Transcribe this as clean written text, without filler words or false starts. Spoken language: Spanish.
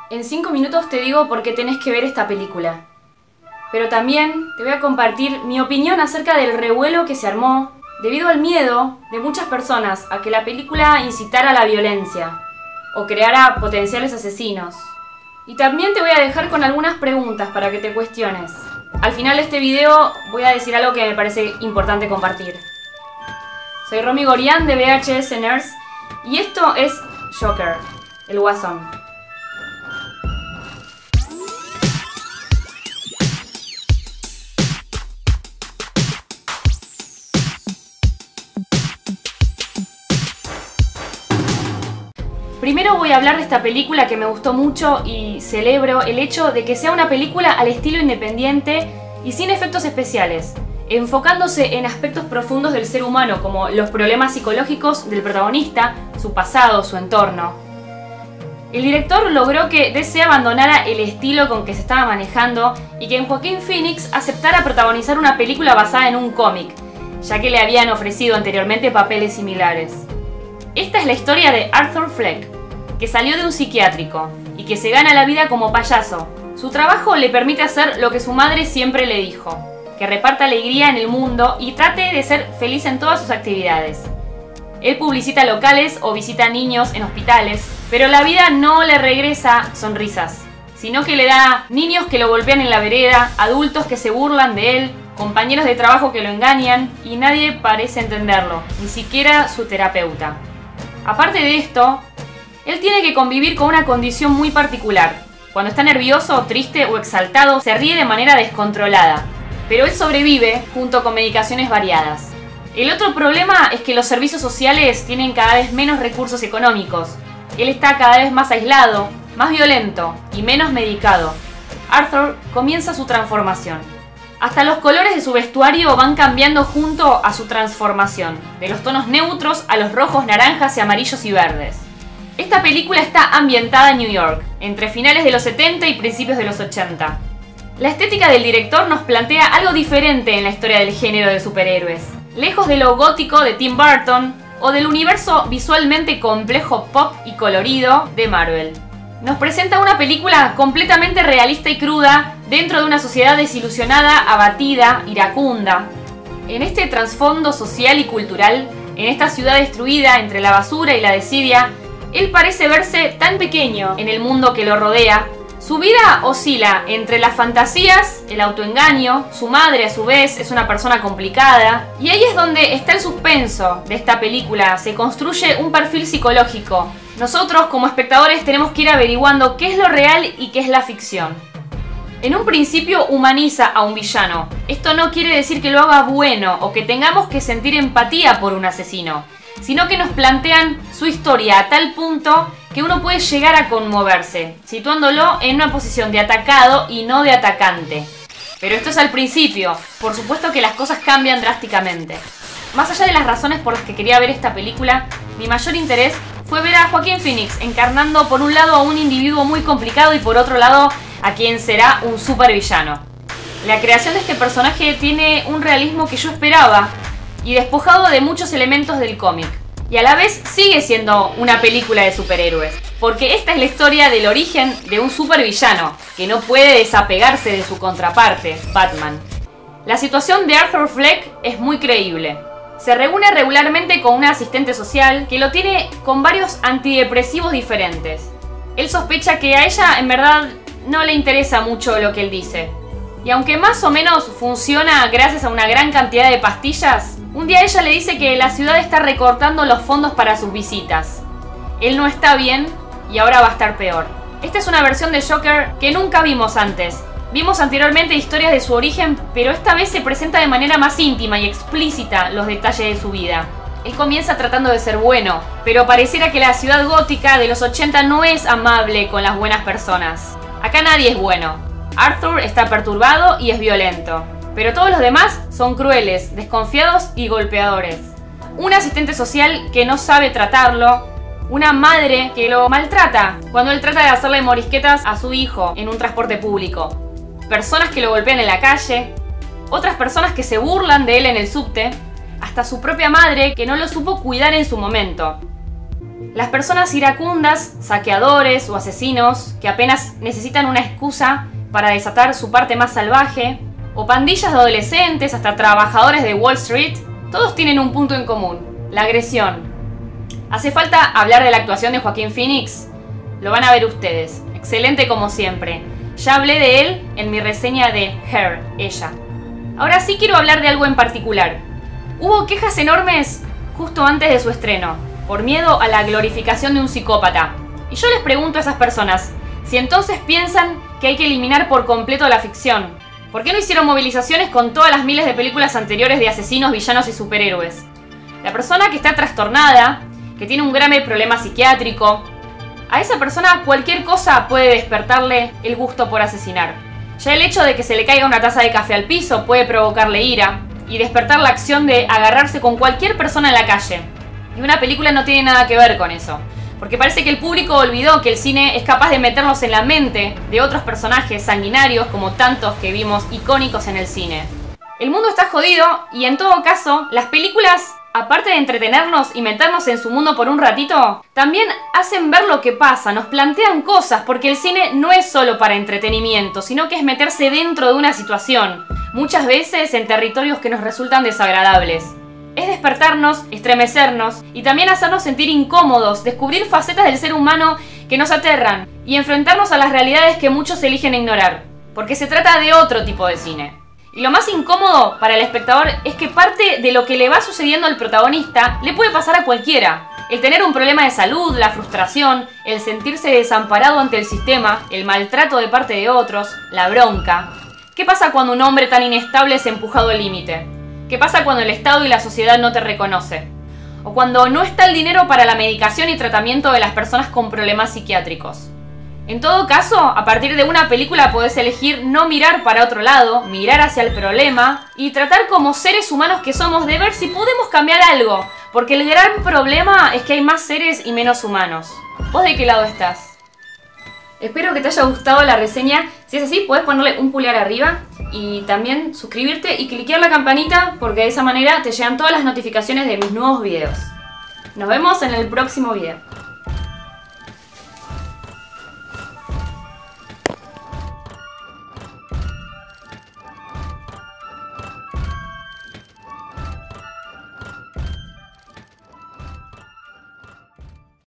En 5 minutos te digo por qué tenés que ver esta película. Pero también te voy a compartir mi opinión acerca del revuelo que se armó debido al miedo de muchas personas a que la película incitara a la violencia o creara potenciales asesinos. Y también te voy a dejar con algunas preguntas para que te cuestiones. Al final de este video voy a decir algo que me parece importante compartir. Soy Romy Gorián de VHS Nerds y esto es Joker, el Guasón. Primero voy a hablar de esta película que me gustó mucho y celebro el hecho de que sea una película al estilo independiente y sin efectos especiales, enfocándose en aspectos profundos del ser humano como los problemas psicológicos del protagonista, su pasado, su entorno. El director logró que DC abandonara el estilo con que se estaba manejando y que Joaquin Phoenix aceptara protagonizar una película basada en un cómic, ya que le habían ofrecido anteriormente papeles similares. Esta es la historia de Arthur Fleck, que salió de un psiquiátrico y que se gana la vida como payaso. Su trabajo le permite hacer lo que su madre siempre le dijo, que reparta alegría en el mundo y trate de ser feliz en todas sus actividades. Él publicita locales o visita niños en hospitales, pero la vida no le regresa sonrisas, sino que le da niños que lo golpean en la vereda, adultos que se burlan de él, compañeros de trabajo que lo engañan y nadie parece entenderlo, ni siquiera su terapeuta. Aparte de esto, él tiene que convivir con una condición muy particular. Cuando está nervioso, triste o exaltado, se ríe de manera descontrolada. Pero él sobrevive junto con medicaciones variadas. El otro problema es que los servicios sociales tienen cada vez menos recursos económicos. Él está cada vez más aislado, más violento y menos medicado. Arthur comienza su transformación. Hasta los colores de su vestuario van cambiando junto a su transformación, de los tonos neutros a los rojos, naranjas y amarillos y verdes. Esta película está ambientada en New York, entre finales de los 70 y principios de los 80. La estética del director nos plantea algo diferente en la historia del género de superhéroes, lejos de lo gótico de Tim Burton o del universo visualmente complejo, pop y colorido de Marvel. Nos presenta una película completamente realista y cruda dentro de una sociedad desilusionada, abatida, iracunda. En este trasfondo social y cultural, en esta ciudad destruida entre la basura y la desidia, él parece verse tan pequeño en el mundo que lo rodea. Su vida oscila entre las fantasías, el autoengaño, su madre a su vez es una persona complicada, y ahí es donde está el suspenso de esta película, se construye un perfil psicológico. Nosotros como espectadores tenemos que ir averiguando qué es lo real y qué es la ficción. En un principio humaniza a un villano. Esto no quiere decir que lo haga bueno o que tengamos que sentir empatía por un asesino, sino que nos plantean su historia a tal punto que uno puede llegar a conmoverse, situándolo en una posición de atacado y no de atacante. Pero esto es al principio, por supuesto que las cosas cambian drásticamente. Más allá de las razones por las que quería ver esta película, mi mayor interés fue ver a Joaquin Phoenix encarnando por un lado a un individuo muy complicado y por otro lado a quien será un supervillano. La creación de este personaje tiene un realismo que yo esperaba y despojado de muchos elementos del cómic. Y a la vez sigue siendo una película de superhéroes, porque esta es la historia del origen de un supervillano que no puede desapegarse de su contraparte, Batman. La situación de Arthur Fleck es muy creíble. Se reúne regularmente con una asistente social que lo tiene con varios antidepresivos diferentes. Él sospecha que a ella en verdad no le interesa mucho lo que él dice. Y aunque más o menos funciona gracias a una gran cantidad de pastillas, un día ella le dice que la ciudad está recortando los fondos para sus visitas. Él no está bien y ahora va a estar peor. Esta es una versión de Joker que nunca vimos antes. Vimos anteriormente historias de su origen, pero esta vez se presenta de manera más íntima y explícita los detalles de su vida. Él comienza tratando de ser bueno, pero pareciera que la ciudad gótica de los 80 no es amable con las buenas personas. Acá nadie es bueno. Arthur está perturbado y es violento, pero todos los demás son crueles, desconfiados y golpeadores. Un asistente social que no sabe tratarlo, una madre que lo maltrata cuando él trata de hacerle morisquetas a su hijo en un transporte público, personas que lo golpean en la calle, otras personas que se burlan de él en el subte, hasta su propia madre que no lo supo cuidar en su momento. Las personas iracundas, saqueadores o asesinos que apenas necesitan una excusa para desatar su parte más salvaje, o pandillas de adolescentes hasta trabajadores de Wall Street, todos tienen un punto en común: la agresión. ¿Hace falta hablar de la actuación de Joaquín Phoenix? Lo van a ver ustedes. Excelente como siempre. Ya hablé de él en mi reseña de Her, ella. Ahora sí quiero hablar de algo en particular. Hubo quejas enormes justo antes de su estreno, por miedo a la glorificación de un psicópata. Y yo les pregunto a esas personas si entonces piensan que hay que eliminar por completo la ficción. ¿Por qué no hicieron movilizaciones con todas las miles de películas anteriores de asesinos, villanos y superhéroes? La persona que está trastornada, que tiene un grave problema psiquiátrico, a esa persona cualquier cosa puede despertarle el gusto por asesinar. Ya el hecho de que se le caiga una taza de café al piso puede provocarle ira y despertar la acción de agarrarse con cualquier persona en la calle. Y una película no tiene nada que ver con eso, porque parece que el público olvidó que el cine es capaz de meternos en la mente de otros personajes sanguinarios como tantos que vimos icónicos en el cine. El mundo está jodido y en todo caso, las películas, aparte de entretenernos y meternos en su mundo por un ratito, también hacen ver lo que pasa, nos plantean cosas, porque el cine no es solo para entretenimiento, sino que es meterse dentro de una situación, muchas veces en territorios que nos resultan desagradables. Es despertarnos, estremecernos y también hacernos sentir incómodos, descubrir facetas del ser humano que nos aterran y enfrentarnos a las realidades que muchos eligen ignorar, porque se trata de otro tipo de cine. Y lo más incómodo para el espectador es que parte de lo que le va sucediendo al protagonista le puede pasar a cualquiera. El tener un problema de salud, la frustración, el sentirse desamparado ante el sistema, el maltrato de parte de otros, la bronca. ¿Qué pasa cuando un hombre tan inestable es empujado al límite? ¿Qué pasa cuando el Estado y la sociedad no te reconoce? O cuando no está el dinero para la medicación y tratamiento de las personas con problemas psiquiátricos. En todo caso, a partir de una película podés elegir no mirar para otro lado, mirar hacia el problema y tratar como seres humanos que somos de ver si podemos cambiar algo, porque el gran problema es que hay más seres y menos humanos. ¿Vos de qué lado estás? Espero que te haya gustado la reseña. Si es así, podés ponerle un pulgar arriba y también suscribirte y cliquear la campanita, porque de esa manera te llegan todas las notificaciones de mis nuevos videos. Nos vemos en el próximo video.